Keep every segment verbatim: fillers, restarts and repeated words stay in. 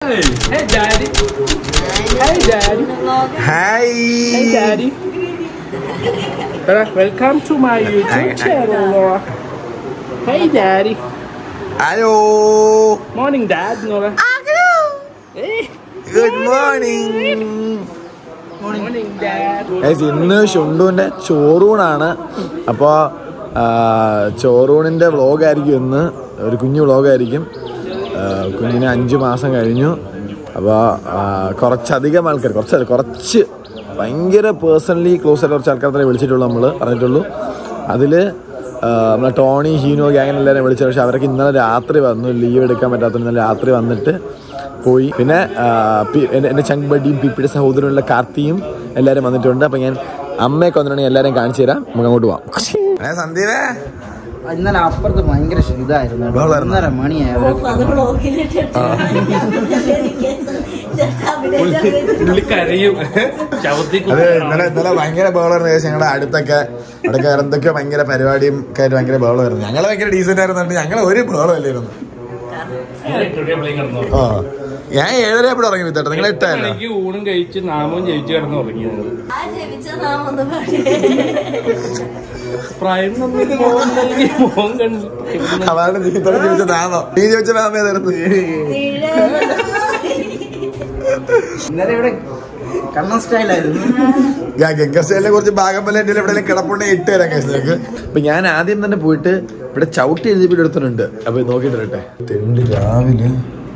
Hey, hey, Daddy. Hey, Daddy. Hi. Hey, Daddy. Welcome to my YouTube channel. Hey, Daddy. Hello. Morning, Dad. Hey. Good morning. Morning, Dad. ഇന്ന് ഷുണ്ടുവിന്റെ ചോറൂണാണ്. അപ്പോൾ ചോറൂണിന്റെ വ്ളോഗായിരിക്കും ഇന്ന്. ഒരു കുഞ്ഞു വ്ളോഗായിരിക്കും. കുഞ്ഞിന് അഞ്ച് മാസം കഴിഞ്ഞു. അപ്പോൾ കുറച്ചധികം ആൾക്കാർ കുറച്ച് കുറച്ച് ഭയങ്കര പേഴ്സണലി ക്ലോസ് ആയിട്ട് കുറച്ച് ആൾക്കാർ തന്നെ വിളിച്ചിട്ടുള്ളൂ. നമ്മൾ പറഞ്ഞിട്ടുള്ളൂ. അതിൽ നമ്മളെ ടോണി ഹീനോ ഗ്യാങ് എല്ലാവരും വിളിച്ചത്. പക്ഷേ അവർക്ക് ഇന്നലെ രാത്രി വന്നു. ലീവ് എടുക്കാൻ പറ്റാത്ത ഇന്നലെ രാത്രി വന്നിട്ട് പോയി. പിന്നെ എൻ്റെ ചങ്ബഡിയും പിപ്പിയുടെ സഹോദരനുള്ള കാർത്തിയും എല്ലാവരും വന്നിട്ടുണ്ട്. അപ്പം ഞാൻ അമ്മയൊക്കെ വന്നിട്ടുണ്ടെങ്കിൽ എല്ലാവരും കാണിച്ചു തരാം. നമുക്ക് അങ്ങോട്ട് പോവാം. സന്ദീപേ ഇന്നലെ അപ്പുറത്ത് ഭയങ്കര ഇതായിരുന്നു. ഒന്നര മണിയായിരുന്നു. അതെ, ഇന്നലെ ഇന്നലെ ഭയങ്കര ബഹളമായിരുന്നു. ഞങ്ങളുടെ അടുത്തൊക്കെ അവിടെയൊക്കെ എന്തൊക്കെയോ ഭയങ്കര പരിപാടിയും ഒക്കെ ആയിട്ട് ഭയങ്കര ബഹളമായിരുന്നു. ഞങ്ങൾ ഭയങ്കര ഡീസന്റ് ആയിരുന്നു. ഞങ്ങൾ ഒരു ബഹളമല്ലായിരുന്നു. ആ ഞാൻ ഏഴര എപ്പോഴും ഉറങ്ങി വിത്തട്ടെ. നിങ്ങൾ എട്ടായിരുന്നു. ഊണും കഴിച്ച് നാമവും ജയിച്ചു കിടന്ന് ഉറങ്ങിയത്. അതാണ് ജീവിതത്തോടെ ജീവിച്ച നാമം. നീ ജീവിച്ച നാമം ഏതായിരുന്നു? ഇന്നലെ ഇവിടെ കണ്ണൻ സ്റ്റൈലായിരുന്നു. ഞാൻ ഗംഗ സ്റ്റൈലിനെ കുറിച്ച് ഭാഗം പോലെ എന്റെ എവിടെയെങ്കിലും കിടപ്പുണ്ടെങ്കിൽ ഇട്ട് തരാം കേസിലേക്ക്. അപ്പൊ ഞാൻ ആദ്യം തന്നെ പോയിട്ട് ഇവിടെ ചവിട്ടി എഴുതിപ്പിട്ട് എടുത്തിട്ടുണ്ട്. അപ്പൊ നോക്കിട്ട് വരട്ടെ. തെണ്ട് രാവിലെ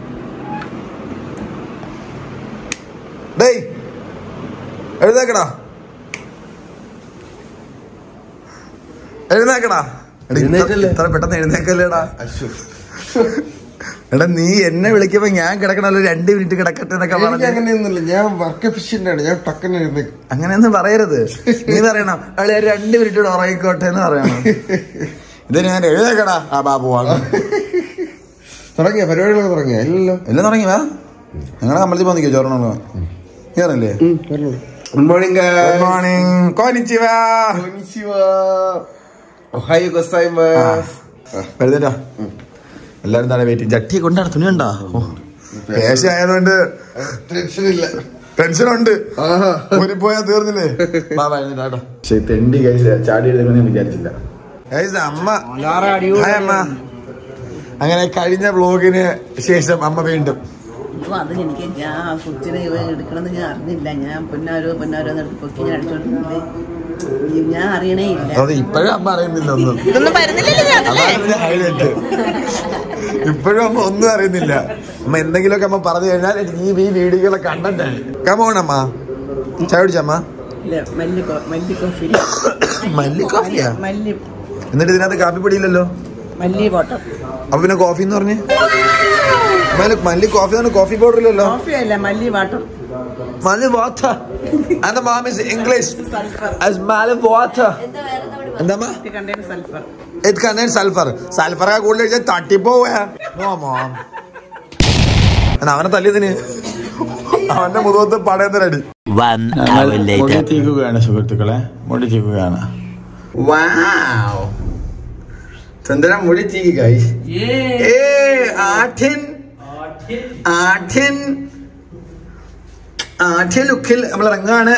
ഡേയ് എഴുന്നേക്കടാ എഴുന്നേക്കടാ. ഇത്ര പെട്ടെന്ന് എഴുന്നേക്കല്ലേടാ. എടാ നീ എന്നെ വിളിക്കുമ്പോ ഞാൻ കിടക്കണല്ലോ രണ്ട് മിനിറ്റ് കിടക്കട്ടെ എന്നൊക്കെ പറഞ്ഞു. അങ്ങനെയൊന്നുമില്ല, ഞാൻ വർക്ക് എഫിഷ്യന്റ് ആണ്. ഞാൻ ടക്കനെ എഴുന്നേക്കും. അങ്ങനെയൊന്നും പറയരുത്. നീ പറയണം അളി രണ്ട് മിനിറ്റ് ഉറങ്ങിക്കോട്ടെ എന്ന് പറയണം. ഇത് ഞാൻ എഴുന്നേക്കടാ. ആ ബാബു തുടങ്ങിയ പരിപാടികളൊക്കെ തുടങ്ങിയ എല്ലാം എല്ലാം തുടങ്ങി. വാ ഞങ്ങളെ അമ്പലത്തിൽ പോന്നിക്കോ ചോറണല്ലോ. കേറല്ലേ? Good morning. Good morning. കോനിച്ചിവാ. ഒഹായോ ഗോസൈമാസ്. വരുന്നേറ്റാ എല്ലാരും താഴെ വെയിറ്റ്. ജട്ടി കൊണ്ടാണ് തുണി കണ്ടാ. പേശ ആയതുകൊണ്ട് ടെൻഷനില്ല, ടെൻഷനുണ്ട്. പോയാ തീർന്നില്ലേ. പക്ഷെ തെണ്ടി കഴിച്ച ചാടി എഴുതുമെന്ന് ഞാൻ വിചാരിച്ചില്ല. അമ്മ അമ്മ അങ്ങനെ കഴിഞ്ഞ വ്ളോഗിന് ശേഷം അമ്മ വീണ്ടും അതിനെനിക്ക് ഞാൻ കൊച്ചിനെ എടുക്കണമെന്ന് ഞാൻ അറിഞ്ഞില്ല. ഞാൻ പൊന്നാരോ പൊന്നാരോ എടുത്ത് പൊക്കി ഞാൻ അടിച്ചോണ്ടിരുന്നത് ഞാൻ അറിയണേ ഇല്ല. അത് ഇപ്പോഴും അമ്മ അറിയുന്നില്ല ഒന്നും. ഹൈലൈറ്റ് ഇപ്പോഴും അമ്മ ഒന്നും അറിയുന്നില്ല. അമ്മ എന്തെങ്കിലുമൊക്കെ അമ്മ പറഞ്ഞു കഴിഞ്ഞാൽ ഈ ഈ വീഡിയോകളെ കണ്ടന്റാണ്. കമോണമ്മ ചായ കുടിച്ചമ്മ. മല്ലി കോഫി. മല്ലി കോഫിയാ? മല്ലി. എന്നിട്ട് ഇതിനകത്ത് കാപ്പിപ്പൊടി ഇല്ലല്ലോ. മല്ലി ബോട്ടം. അപ്പൊ പിന്നെ കോഫി എന്ന് പറഞ്ഞ് മല്ലി കോഫി കോഫി പൗഡർ ഇല്ലല്ലോ. കോഫി അല്ല, മല്ലി വാട്ടർ. മല്ലി water. And the mom is English as mali water. എന്താ sulphur? It contains sulfur. Sulfur ഒക്കെ കൂടുതൽ കഴിച്ചാൽ തട്ടിപ്പോവാ. No mom. അവനെ തല്ലിയതിന് അവന്റെ മുഖത്ത് പടയത്തിനടി. മുടി തീക്കുകയാണ് സുഹൃത്തുക്കളെ, മുടി തീക്കുകയാണ്. ചന്ദ്രൻ മുടി തീക്കി ഗൈസ്. ആഠ്യൻ ആഠ്യൻ ആഠ്യ ലുക്കിൽ നമ്മൾ ഇറങ്ങാണ്.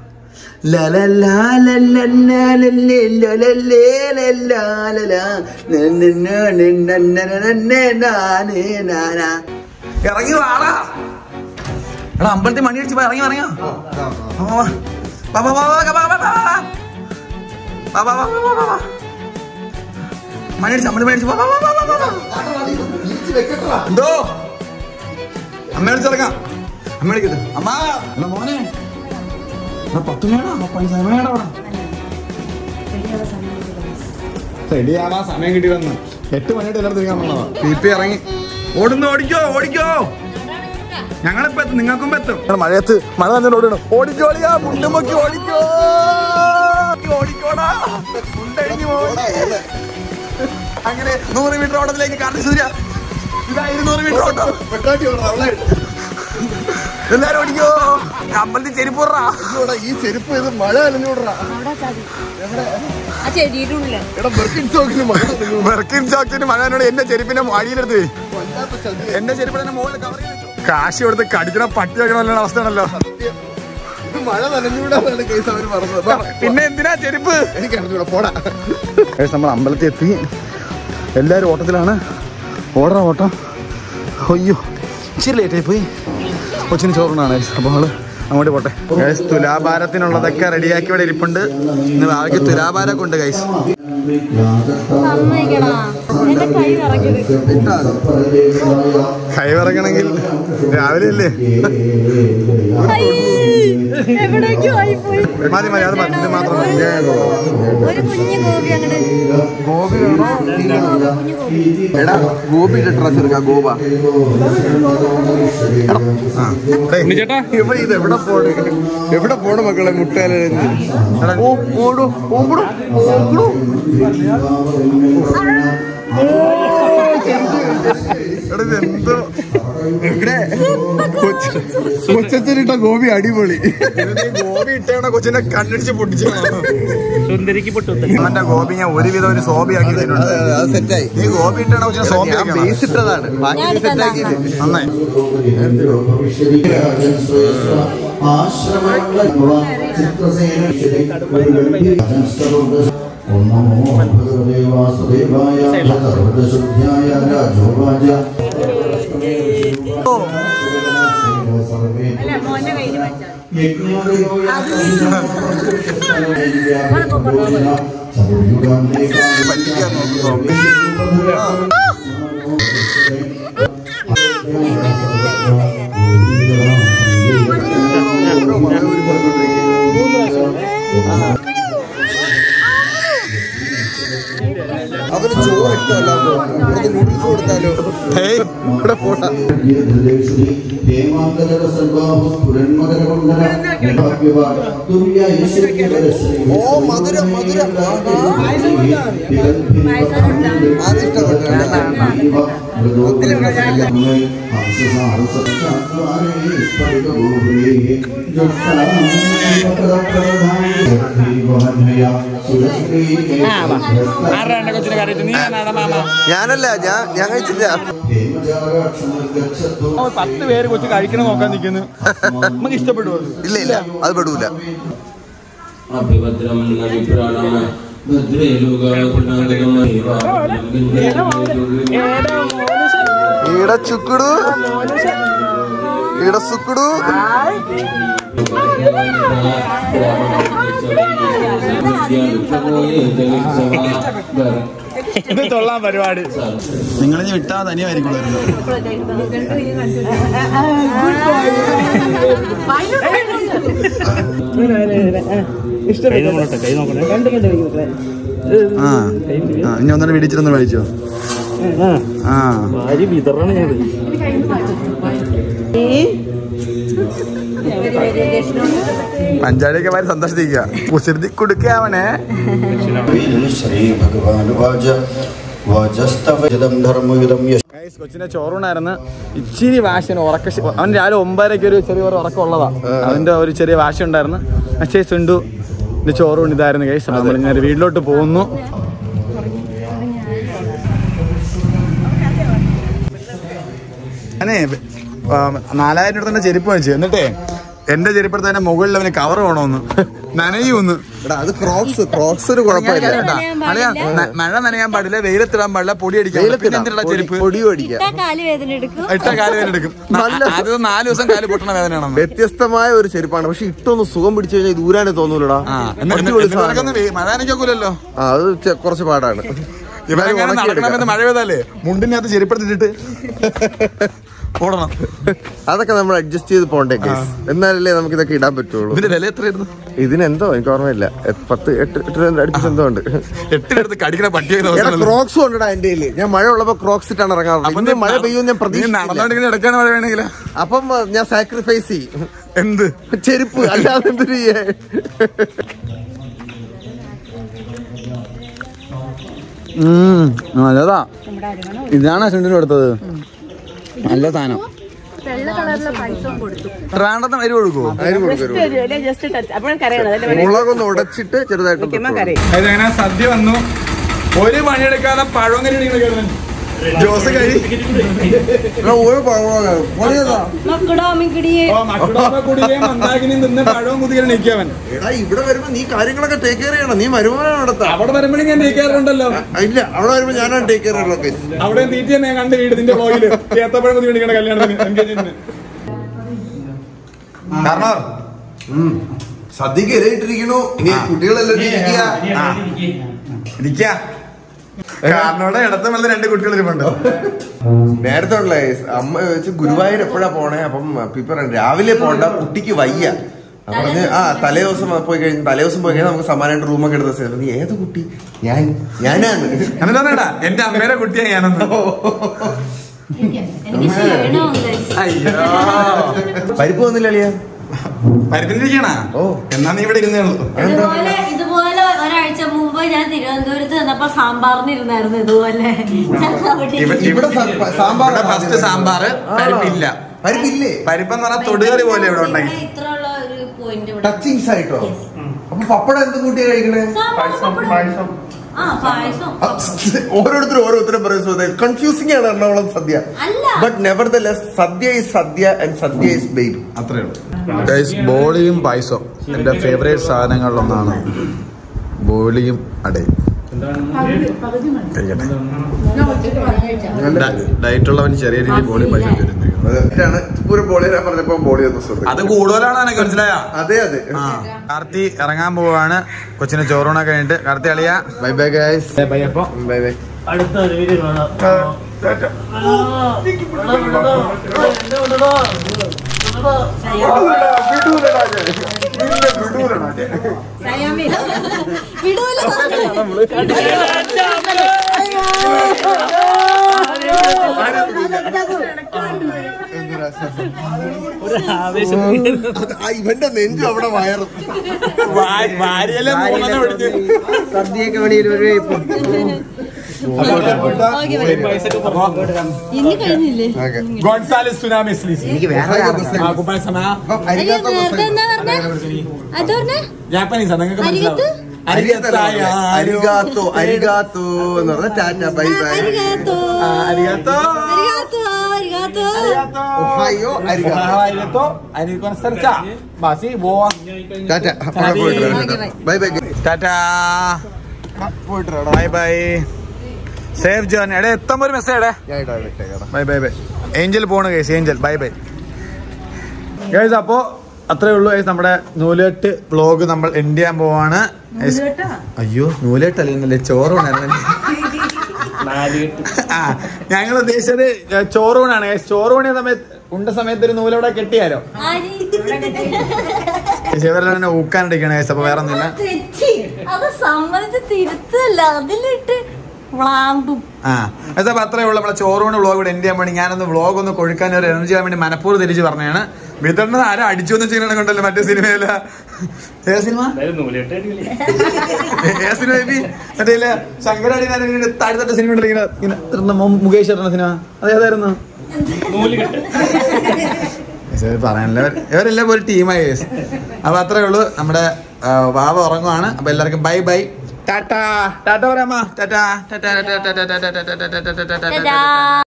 ഇറങ്ങി വാടാ. എടാ അമ്പലത്തിൽ മണി അടിച്ച് ഇറങ്ങി ഇറങ്ങിയോ. മണി അടിച്ച് അമ്പലത്തിൽ മണി അടിച്ച് എന്തോ അമ്മ അടിച്ചിറങ്ങാം. അമ്മ അടിക്കട്ടെ. അമ്മ മോനെ പത്ത് മണിയാടാ. റെഡിയാവാ സമയം കിട്ടി വന്ന് എട്ട് മണിയായിട്ട് എല്ലാവരും തിരിക്കാൻ വന്നതാ. പി പി ഇറങ്ങി ഓടുന്നു. ഓടിക്കോ ഓടിക്കോ. ഞങ്ങളിപ്പോ എത്തും, നിങ്ങൾക്കും എത്തും. മഴയത്ത് മഴ തന്നെ ഓടണം. ഓടിക്കോളിയാ മുണ്ടുമൊക്കെ ഓടിക്കോ ഓടിക്കോടാ. മുണ്ടടിഞ്ഞു പോയി. അങ്ങനെ നൂറ് മീറ്റർ ഓട്ടത്തിലേക്ക് കാർത്തി സൂര്യ. ഇതാ ഇരുന്നൂറ് മീറ്റർ ഓട്ടം. എല്ലാരും ഓടിക്കോ. അമ്പലത്തിൽ ചെരുപ്പ് ഈ ചെരുപ്പ് ഇത് മഴ അലഞ്ഞൂടാ. മെർക്കിൻ ചോക്കിന് മഴ എന്റെ ചെരുപ്പിന്റെ അടിയിലെടുത്ത് എന്റെ ചെരുപ്പിന്റെ മുകളിൽ കവർ ചെയ്ത് വെച്ചു. കാശി കൊടുത്ത് കടിക്കണ പട്ടി വെക്കണ അവസ്ഥയാണല്ലോ. മഴ നനഞ്ഞൂടാണ് കേസ് അവര് പറഞ്ഞത്. പിന്നെ എന്തിനാ ചെരുപ്പ്? എനിക്ക് അറിഞ്ഞൂടാ, പോടാ. നമ്മൾ അമ്പലത്തിൽ എത്തി. എല്ലാവരും ഓട്ടത്തിലാണ്. ഓടണ ഓട്ടം. അയ്യോ ഇച്ചിരി ലേറ്റായി പോയി. കൊച്ചിന് ചോറിനാണ്. അപ്പോൾ നമ്മള് അങ്ങോട്ട് പോട്ടെ. ഗൈസ് തുലാഭാരത്തിനുള്ളതൊക്കെ റെഡിയാക്കി ഇവിടെ ഇരിപ്പുണ്ട്. ഇന്ന് ബാക്കി തുലാഭാരമൊക്കെ ഉണ്ട് ഗൈസ്. കൈ വിറങ്ങണമെങ്കിൽ രാവിലെ അല്ലേ? മതി മതി അത് മതി. ഇത് മാത്രം ഗോപി വേണോ? എടാ ഗോപി ഡ്രസ് എടുക്കാം. ഗോപ ചേട്ടാ ഇവിടെ ഇത് എവിടെ പോണ്? എവിടെ പോണ മക്കളെ? മുട്ടേല എന്തോ കൊച്ചിട്ട ഗോപി അടിപൊളി. ഗോപി ഇട്ടാണ് കൊച്ചിനെ കണ്ണടിച്ച് പൊട്ടിച്ചു. മറ്റേ ഗോപി ഞാൻ ഒരുവിധം ഒരു സോബിയാക്കി സെറ്റായി. നീ ഗോപി ഇട്ടാണ് കൊച്ചിനെ സോബി ബേസ് ഇട്ടതാണ്. ബാക്കി സെറ്റാക്കിയിട്ട് നന്നായി. അവന് ചോറ് ഇഷ്ടമല്ലോ. നൂഡിൽസ് കൊടുത്താലോ? ഇവിടെ പോട്ടാ. ഓ മധുരം മധുരം അതിഷ്ടപ്പെട്ടു. ഞാനല്ല, ഞാൻ ഞാൻ കഴിച്ചില്ല. പത്ത് പേര് കൊച്ചു കഴിക്കണം നോക്കാൻ നിൽക്കുന്നു. നമുക്ക് ഇഷ്ടപ്പെടുവോ? ഇല്ല ഇല്ല, അത് പെടൂല. ഈട ചുക്കുടു ഈട സുക്കുടു. ഇത് തൊള്ളാൻ പരിപാടി. നിങ്ങളിനി വിട്ടാ തനിയായിരിക്കും. ഇനി ഒന്നര പിടിച്ചിട്ടൊന്ന് കഴിച്ചോ? ആ പഞ്ചാടിയൊക്കെ മാറി സന്തോഷിക്കുക. കുസൃതി കൊടുക്കാവണേ. കൊച്ചിന്റെ ചോറൂണായിരുന്നു. ഇച്ചിരി വാശന ഉറക്ക. അവൻ രാവിലെ ഒമ്പതരയ്ക്ക് ഒരു ചെറിയ ഉറക്കം ഉള്ളതാ. അവന്റെ ഒരു ചെറിയ വാശ ഉണ്ടായിരുന്നു. പക്ഷേ സുണ്ടു ചോറൂണ് ഇതായിരുന്നു ഗൈസ്. നമ്മൾ ഇങ്ങനെ വീട്ടിലോട്ട് പോകുന്നു. ഞാനേ നാലായിരം രൂപ തന്നെ ചെരുപ്പ് വാങ്ങിച്ചു. എന്നിട്ടേ എന്റെ ചെരുപ്പെടുത്ത് തന്നെ മുകളിൽ അവന് കവർ വേണമെന്ന്. നനയൊന്ന്. അത് ക്രോക്സ് ക്രോക്സ് ഒരു കുഴപ്പമില്ല. മഴ നനയാൻ പാടില്ല, വെയിലത്തിടാൻ പാടില്ല, പൊടി അടിക്കാൻ ചെരുപ്പ്. പൊടിയും അടിക്കാം. ഇട്ട കാല് വേദന എടുക്കും. അത് നാല് ദിവസം കാല് പൊട്ടണ വേദനയാണ്. വ്യത്യസ്തമായ ഒരു ചെരുപ്പാണ്. പക്ഷെ ഇട്ടൊന്ന് സുഖം പിടിച്ചു കഴിഞ്ഞാൽ ദൂരാനെ തോന്നൂലടാ. മഴ നനയ്ക്കൂലല്ലോ. അത് കുറച്ച് പാടാണ്. മഴ പെയ്താലേ മുണ്ടിനകത്ത് ചെരുപ്പെടുത്തിട്ട് ഓടണം. അതൊക്കെ നമ്മൾ അഡ്ജസ്റ്റ് ചെയ്ത് പോണ്ടേ കേസ്. എന്നാലല്ലേ നമുക്ക് ഇതൊക്കെ ഇടാൻ പറ്റുള്ളൂ. ഇതിന്റെ വില എത്രയായിരുന്നു? ഇതിനെന്തോ എനിക്ക് ഓർമ്മയില്ല. പത്ത് എട്ട് എട്ട് അടുപ്പിച്ച് എന്തോ ഉണ്ട്. എട്ടിനടുത്ത് കടിക്കണ പട്ടിയ ക്രോക്സ് കൊണ്ടാ എന്റെ കയ്യില്. ഞാൻ മഴ ഉള്ളപ്പോ ക്രോക്സ് ഇട്ടാണ് ഇറങ്ങാറുള്ളത്. മഴ പെയ്യും ഞാൻ പ്രതീക്ഷിച്ചില്ല. എടുക്കാൻ മഴ വേണമെങ്കിൽ അപ്പം ഞാൻ സാക്രിഫൈസ് ചെയ്യും. എന്ത് ചെരുപ്പ് അല്ലാതെ എന്ത് ചെയ്യേ. നല്ലതാ. ഇതാണ് സുണ്ടിന് കൊടുത്തത്. നല്ല സാധനം. ട്രാണ്ടത്തിന് അരി കൊടുക്കുവോ? മുളകൊന്ന് ഉടച്ചിട്ട് ചെറുതായിട്ട്. അങ്ങനെ സദ്യ വന്നു. ഒരു പണിയെടുക്കാതെ പഴങ്കരി ജോസ് കഴി ഒരു പഴയതാ എടാ ഇവിടെ വരുമ്പോ നീ കാര്യങ്ങളൊക്കെ ടേക്ക് കെയർ ചെയ്യണം. നീ വരുമാനം നടത്താം. അവിടെ വരുമ്പോഴും ഞാൻ ടേക്ക് കെയർ ഉണ്ടല്ലോ. ഇല്ല അവിടെ വരുമ്പോ ഞാനാണ് ടേക്ക് കെയർ ഉള്ളത്. അവിടെ തീറ്റ തന്നെ ഞാൻ കണ്ട് വീട് നിന്റെ ബ്ലോഗില് ഏത്തപ്പഴം കുത്തി മേടിക്കണ കല്യാണത്തിന് എൻഗേജ്മെന്റിന്. കാരണം സദ്യക്ക് ഇരയിട്ടിരിക്കണു. ഇനി കുട്ടികളെല്ലാം ഇരിക്ക കാരണോടെ ഇടത്ത വെള്ളം രണ്ട് കുട്ടികൾ ഇരിപ്പുണ്ട്. നേരത്തെ ഉള്ള അമ്മ വെച്ച് ഗുരുവായൂർ എപ്പോഴാ പോണേ? അപ്പം പിപ്പർ രാവിലെ പോണ്ട, കുട്ടിക്ക് വയ്യ. പറഞ്ഞ് ആ തലേ ദിവസം പോയി കഴിഞ്ഞ് തലേ ദിവസം പോയി കഴിഞ്ഞാൽ നമുക്ക് സമാനമായിട്ട് റൂമൊക്കെ എടുത്ത നീ ഏത് കുട്ടി? ഞാൻ ഞാനാണ് എന്നിട്ടാ എന്റെ അമ്മയുടെ കുട്ടിയാണ് ഞാനൊന്ന്. അയ്യോ പരിപ്പ് വന്നില്ല അളിയാ? പരിപ്പിനിരിക്കണ ഓ എന്നാ നീ ഇവിടെ ഇരുന്നേ ഉള്ളൂ. ഇതുപോലെ ഇതുപോലെ ഒരാഴ്ച മുമ്പ് ഞാൻ തിരുവനന്തപുരത്ത് വന്നപ്പോ സാമ്പാറിന് ഇരുന്നായിരുന്നു. ഇതുപോലെ ഇവിടെ സാമ്പാർ ഫസ്റ്റ് സാമ്പാറ് പരിപ്പില്ല. പരിപ്പില്ലേ? പരിപ്പെന്ന് പറഞ്ഞാൽ തൊടുകറി പോലെ ഇവിടെ ഉണ്ടാക്കി ഇത്രയുള്ള ഒരു പോയിന്റ് ടച്ചിങ്സ് ആയിട്ടോ. അപ്പൊ പപ്പടം എന്ത് കൂട്ടിയാ കഴിക്കണേ? ഓരോരുത്തരും ഓരോ ഉത്തരം പറയുന്നത് കൺഫ്യൂസിംഗ് ആണ് Ernakulam sadya. But nevertheless sadya is sadya and sadya is baby. അത്രേ ഉള്ളൂ. ബോളിയും പായസവും എന്റെ ഫേവറേറ്റ് സാധനങ്ങളിലൊന്നാണ്. ബോളിയും അടയും. ഡയറ്റ് ഉള്ളവൻ ചെറിയ രീതിയിൽ ബോളി പായസം. അത് കൂടുതലാണ് മനസ്സിലായ. അതെ അതെ. കാർത്തി ഇറങ്ങാൻ പോവാണ്. കൊച്ചിന് ചോറൂണ കഴിഞ്ഞിട്ട്. കാർത്തി അളിയ ബൈ ബൈ ഗൈസ്. ബൈ. അപ്പൊ ബൈ ബൈ. അടുത്ത ഒരു വീഡിയോ കാണാം. ഇവന്റെ നെഞ്ചു അവിടെ വയറും സദ്യയൊക്കെ വെളിയിൽ വരുവേ ഇപ്പൊ. ഗോൺസാലസ് സുനാമിസ് എനിക്ക് വേറെ ജാപ്പനീസാ നിങ്ങൾക്ക് മനസ്സിലാവും. അരിഗാത്തോ അരിഗാത്തോ എന്ന് പറഞ്ഞ ടാറ്റ ബൈ ബൈ. അരിഗാത്തോ ഒഹായോ അരിഗാത്തോ അരിഗാത്തോ ബാസി ബോവാ ടാറ്റ. ബൈ ബൈ ടാറ്റ. Bye bye. Safe journey. എടേ എത്തുമ്പോ ഒരു message. Bye bye bye. Angel പോണ് കേസ്. Angel bye bye guys. അപ്പോ അത്രേ ഉള്ളൂ ഗൈസ്. നമ്മുടെ നൂലെട്ട് വ്ലോഗ് നമ്മൾ എൻഡ് ചെയ്യാൻ പോവാണ്. അയ്യോ നൂലെട്ടല്ലേ ചോറൂണായിരുന്നു. ആ ഞങ്ങൾ ഉദ്ദേശിച്ചത് ചോറൂണാണ്. ചോറൂണിയ സമയത്ത് ഉണ്ട സമയത്ത് ഒരു നൂലവിടെ കെട്ടിയാലോ. ശിവരനെ ഊക്കാനിരിക്കണ ഗൈസ്. അപ്പൊ വേറെ ഒന്നുമില്ല. അത് സമ്മതിച്ച് തിരുത്തല്ല അതിലിട്ട് ആ അപ്പൊ അത്രേ ഉള്ളൂ. നമ്മളെ ചോറൂണ് വ്ളോഗ് ഇവിടെ എൻഡ് ചെയ്യാൻ വേണ്ടി ഞാനൊന്ന് വ്ളോഗ് ഒന്ന് കൊഴുക്കാൻ ഒരു എനർജി ചെയ്യാൻ വേണ്ടി മനഃപൂർവ്വം തിരിച്ച് പറഞ്ഞാണ്. വിതരണത് ആരും അടിച്ചു എന്ന് ചെയ്യണ കണ്ടല്ലോ മറ്റേ സിനിമയില. ഏ സിനിമ ഏ സിനിമ മറ്റേ ശങ്കരാടി താഴ്ത്തട്ട സിനിമ ഉണ്ടല്ലോ ഇങ്ങനെ മുകേഷ് ചേട്ടന സിനിമ. അത് ഏതായിരുന്നു? പറയാനല്ല ഇവരെല്ലാം ഒരു ടീമായി. അപ്പൊ അത്രേ ഉള്ളൂ. നമ്മുടെ വാവ ഉറങ്ങുവാണ്. അപ്പൊ എല്ലാവർക്കും ബൈ ബൈ. ടാറ്റാ ടാറ്റ പറയാമ. ടാറ്റാ ടാറ്റാ ടാറ്റാ ടാറ്റാ ടാറ്റാ ടാറ്റാ ടാറ്റാ ടാറ്റാ.